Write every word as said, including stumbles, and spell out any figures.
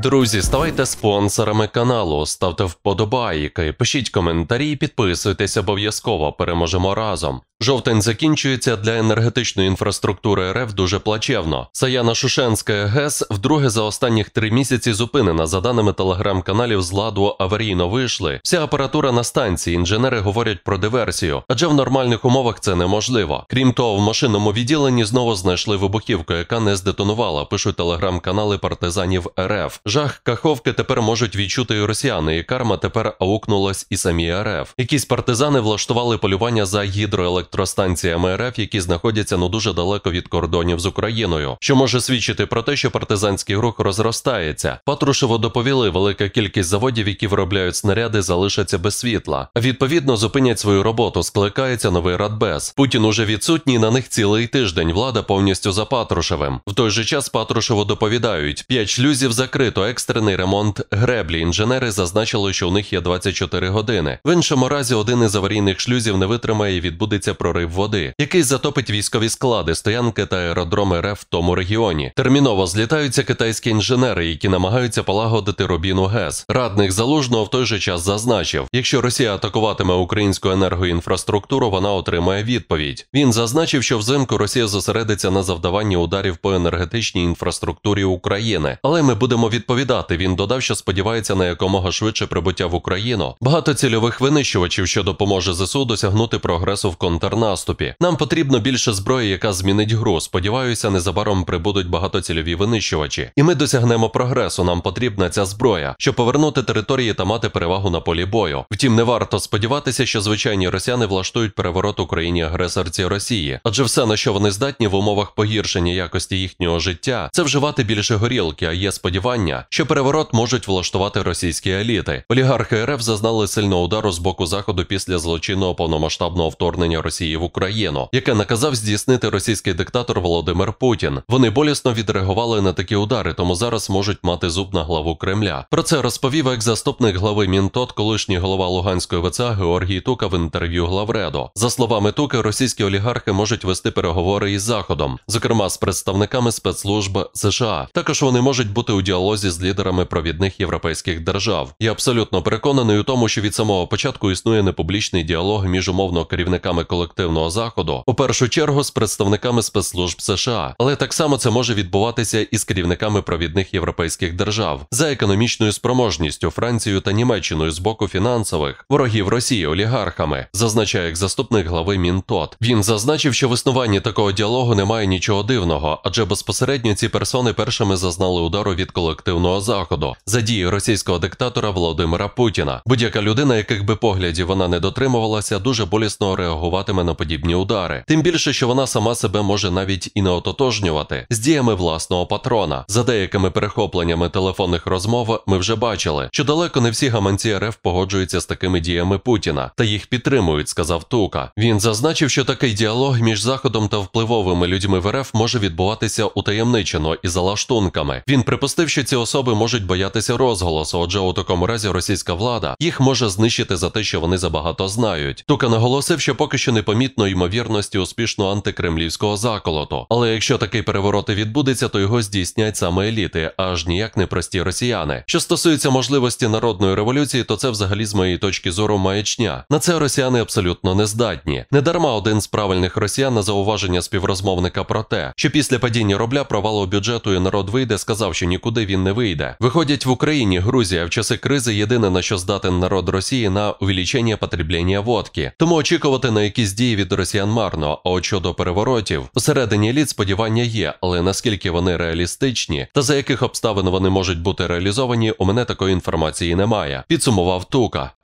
Друзі, ставайте спонсорами каналу, ставте вподобайки, пишіть коментарі, підписуйтесь обов'язково, переможемо разом. Жовтень закінчується, для енергетичної інфраструктури РФ дуже плачевно. Саяно-Шушенська ГЕС вдруге за останніх три місяці зупинена. За даними телеграм-каналів, з ладу аварійно вийшли. Вся апаратура на станції, інженери говорять про диверсію, адже в нормальних умовах це неможливо. Крім того, в машинному відділенні знову знайшли вибухівку, яка не здетонувала, пишуть телеграм-канали партизанів РФ. Жах Каховки тепер можуть відчути і росіяни, і карма тепер аукнулась і самі РФ. Якісь партизани влаштували полювання за гідроелектростанціями РФ, які знаходяться ну дуже далеко від кордонів з Україною, що може свідчити про те, що партизанський рух розростається. Патрушеву доповіли, велика кількість заводів, які виробляють снаряди, залишаться без світла. А відповідно зупинять свою роботу, скликається новий Радбез. Путін уже відсутній на них цілий тиждень, влада повністю за Патрушевим. В той же час Патрушеву доповідають, п'ять шлюзів закрито, екстрений ремонт греблі. Інженери зазначили, що у них є двадцять чотири години. В іншому разі один із аварійних шлюзів не витримає і відбудеться прорив води, який затопить військові склади, стоянки та аеродроми РФ в тому регіоні. Терміново злітаються китайські інженери, які намагаються полагодити рубіну ГЕС. Радник Залужного в той же час зазначив, якщо Росія атакуватиме українську енергоінфраструктуру, вона отримає відповідь. Він зазначив, що взимку Росія зосередиться на завдаванні ударів по енергетичній інфраструктурі України. Але ми будемо відповідати. Він додав, що сподівається на якомога швидше прибуття в Україну багатоцільових винищувачів, що допоможе ЗСУ досягнути прогресу в контрнаступі. Нам потрібно більше зброї, яка змінить гру. Сподіваюся, незабаром прибудуть багатоцільові винищувачі. І ми досягнемо прогресу. Нам потрібна ця зброя, щоб повернути території та мати перевагу на полі бою. Втім, не варто сподіватися, що звичайні росіяни влаштують переворот Україні-агресорці Росії. Адже все, на що вони здатні в умовах погіршення якості їхнього життя, це вживати більше горілки, а є сподівання, що переворот можуть влаштувати російські еліти. Олігархи РФ зазнали сильного удару з боку Заходу після злочинного повномасштабного вторгнення Росії в Україну, яке наказав здійснити російський диктатор Володимир Путін. Вони болісно відреагували на такі удари, тому зараз можуть мати зуб на главу Кремля. Про це розповів екс-заступник глави Мінтот, колишній голова Луганської ВЦА Георгій Тука в інтерв'ю Главреду. За словами Туки, російські олігархи можуть вести переговори із Заходом, зокрема з представниками спецслужб США. Також вони можуть бути у діалозі з лідерами провідних європейських держав. Я абсолютно переконаний у тому, що від самого початку існує непублічний діалог між умовно керівниками колективного Заходу, у першу чергу з представниками спецслужб США. Але так само це може відбуватися і з керівниками провідних європейських держав. За економічною спроможністю Францією та Німеччиною з боку фінансових ворогів Росії олігархами, зазначає як заступник глави Мінтот. Він зазначив, що в існуванні такого діалогу немає нічого дивного, адже безпосередньо ці персони першими зазнали удару від колективного Заходу за дії російського диктатора Володимира Путіна. Будь-яка людина, яких би поглядів вона не дотримувалася, дуже болісно реагуватиме на подібні удари. Тим більше, що вона сама себе може навіть і не ототожнювати з діями власного патрона. За деякими перехопленнями телефонних розмов ми вже бачили, що далеко не всі гаманці РФ погоджуються з такими діями Путіна та їх підтримують, сказав Тука. Він зазначив, що такий діалог між Заходом та впливовими людьми в РФ може відбуватися утаємничено і за лаштунками. Він припустив, що ці особи можуть боятися розголосу, отже у такому разі російська влада їх може знищити за те, що вони забагато знають. Тука наголосив, що поки що непомітно ймовірності успішного антикремлівського заколоту. Але якщо такий переворот і відбудеться, то його здійснять саме еліти, аж ніяк не прості росіяни. Що стосується можливості народної революції, то це взагалі з моєї точки зору маячня. На це росіяни абсолютно не здатні. Недарма один з правильних росіян на зауваження співрозмовника про те, що після падіння рубля, провалу бюджету і народ вийде, сказав, що нікуди він не вийде. Виходять в Україні, Грузія в часи кризи єдине, на що здатен народ Росії, на увеличення потреблення водки. Тому очікувати на якісь дії від росіян марно, а от щодо переворотів, усередині еліт сподівання є, але наскільки вони реалістичні та за яких обставин вони можуть бути реалізовані, у мене такої інформації немає. Підсумував Тука.